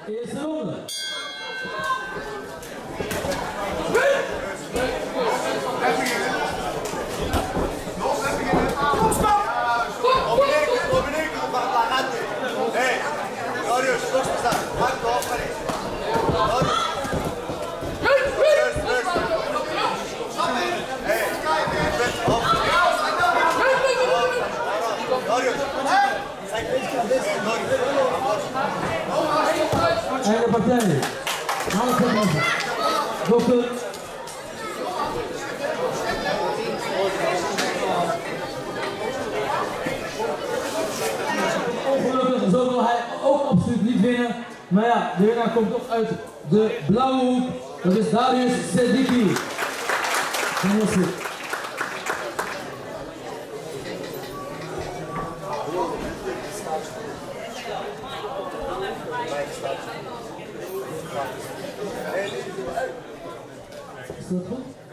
Eerste ronde. En de partij. Half seconde. Dokter. Ongelukkig, zo wil hij ook absoluut niet winnen. Maar ja, de winnaar komt toch uit de blauwe hoek. Dat is Darius Sediki. Is dat goed?